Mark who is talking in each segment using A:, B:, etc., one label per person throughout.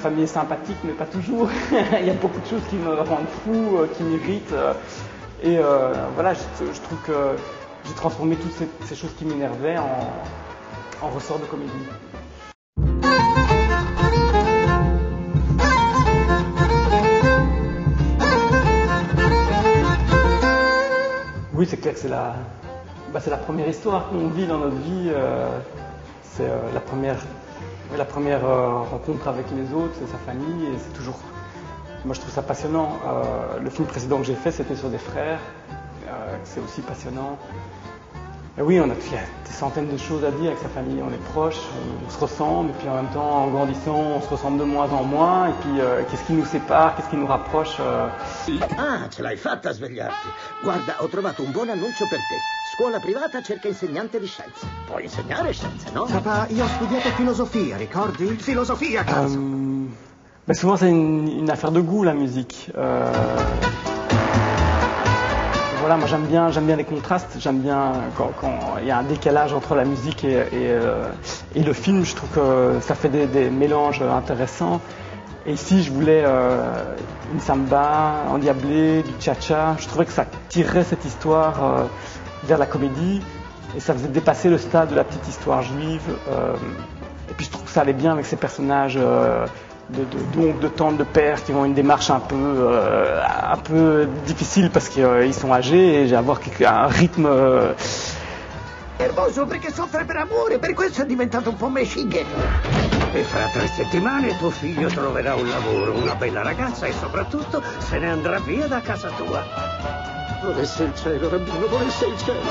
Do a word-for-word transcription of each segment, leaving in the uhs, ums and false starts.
A: famille est sympathique, mais pas toujours. Il y a beaucoup de choses qui me rendent fou, euh, qui m'irritent. Euh, et euh, voilà, je, je trouve que j'ai transformé toutes ces, ces choses qui m'énervaient en, en ressort de comédie. Oui, c'est clair que c'est la, bah, c'est la première histoire qu'on vit dans notre vie. Euh, c'est euh, la première, la première euh, rencontre avec les autres, c'est sa famille, et c'est toujours. Moi, je trouve ça passionnant. Euh, le film précédent que j'ai fait, c'était sur des frères. Euh, c'est aussi passionnant. Et oui, on a, il y a des centaines de choses à dire avec sa famille. On est proches, on, on se ressemble, et puis en même temps, en grandissant, on se ressemble de moins en moins. Et puis, euh, qu'est-ce qui nous sépare, qu'est-ce qui nous rapproche euh...
B: Ah, ce l'hai fatta a svegliarti. Guarda, ho trovato un buon annuncio per te. Scuola privata cerca insegnante di scienze. Puoi insegnare scienze, no?
C: Papà, io ho studiato filosofia, ricordi? Filosofia, cazzo!
A: Euh, ben souvent, c'est une, une affaire de goût, la musique. Euh... Voilà, moi j'aime bien, j'aime bien les contrastes, j'aime bien quand, quand il y a un décalage entre la musique et, et, euh, et le film, je trouve que ça fait des, des mélanges intéressants. Et ici, je voulais euh, une samba, endiablé, du cha-cha. Je trouvais que ça tirerait cette histoire euh, vers la comédie et ça faisait dépasser le stade de la petite histoire juive. Euh, et puis je trouve que ça allait bien avec ces personnages euh, de, de, d'oncles, de tantes, de pères qui ont une démarche un peu, euh, un peu difficile parce qu'ils euh, sont âgés et j'ai à avoir un rythme. Euh...
B: Nervoso perché soffre per amore, per questo è diventato un po' meshighe. E fra tre settimane tuo figlio troverà un lavoro, una bella ragazza e soprattutto se ne andrà via da casa tua. Volesse il cielo, Rabbino, volesse il cielo.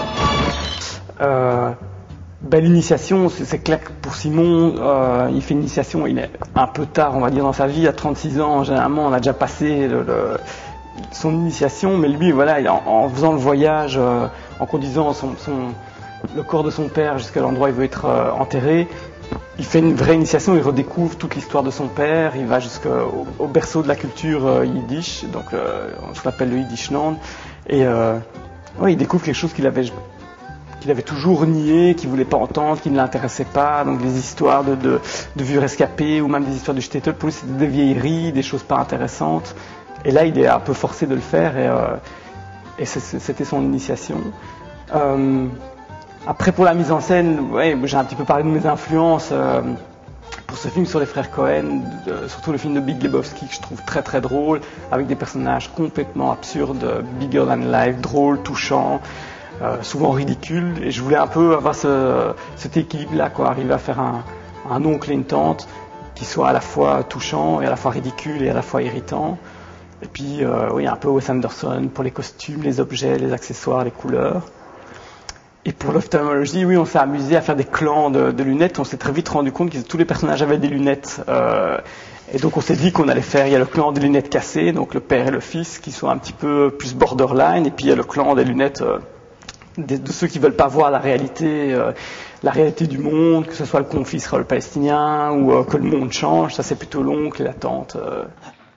A: Euh, ben, l'initiation, c'est, c'est clair que pour Simon, euh, il fait une initiation, il est un peu tard, on va dire, dans sa vie, à trente-six ans, généralement, on a déjà passé le, le, son initiation, mais lui, voilà, en, en faisant le voyage, euh, en conduisant son, son, le corps de son père jusqu'à l'endroit où il veut être euh, enterré, il fait une vraie initiation, il redécouvre toute l'histoire de son père, il va jusqu'au au berceau de la culture euh, yiddish, donc euh, ce qu'on appelle le Yiddishland, et euh, ouais, il découvre quelque chose qu'il avait, qu'il avait toujours nié, qu'il ne voulait pas entendre, qui ne l'intéressait pas, donc des histoires de, de, de vieux rescapés ou même des histoires du shtetl, pour lui c'était des vieilleries, des choses pas intéressantes, et là il est un peu forcé de le faire, et, euh, et c'était son initiation. Euh, Après, pour la mise en scène, ouais, j'ai un petit peu parlé de mes influences euh, pour ce film sur les frères Cohen, de, surtout le film de Big Lebowski que je trouve très très drôle, avec des personnages complètement absurdes, bigger than life, drôles, touchants, euh, souvent ridicules. Et je voulais un peu avoir ce, cet équilibre-là, quoi, arriver à faire un, un oncle et une tante qui soit à la fois touchant et à la fois ridicule et à la fois irritant. Et puis, euh, oui, un peu Wes Anderson pour les costumes, les objets, les accessoires, les couleurs. Et pour l'ophtalmologie, oui, on s'est amusé à faire des clans de, de lunettes. On s'est très vite rendu compte que tous les personnages avaient des lunettes. Euh, et donc on s'est dit qu'on allait faire, il y a le clan des lunettes cassées, donc le père et le fils, qui sont un petit peu plus borderline. Et puis il y a le clan des lunettes euh, de, de ceux qui veulent pas voir la réalité, euh, la réalité du monde, que ce soit le conflit israélo-palestinien ou euh, que le monde change. Ça c'est plutôt l'oncle et la tante. Euh.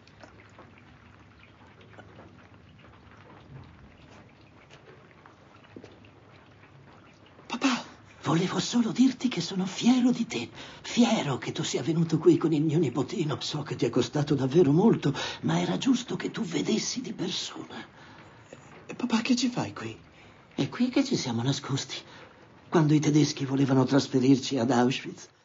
D: Volevo solo dirti che sono fiero di te, fiero che tu sia venuto qui con il mio nipotino. So che ti è costato davvero molto, ma era giusto che tu vedessi di persona.
C: Papà, che ci fai qui?
D: È qui che ci siamo nascosti, quando i tedeschi volevano trasferirci ad Auschwitz.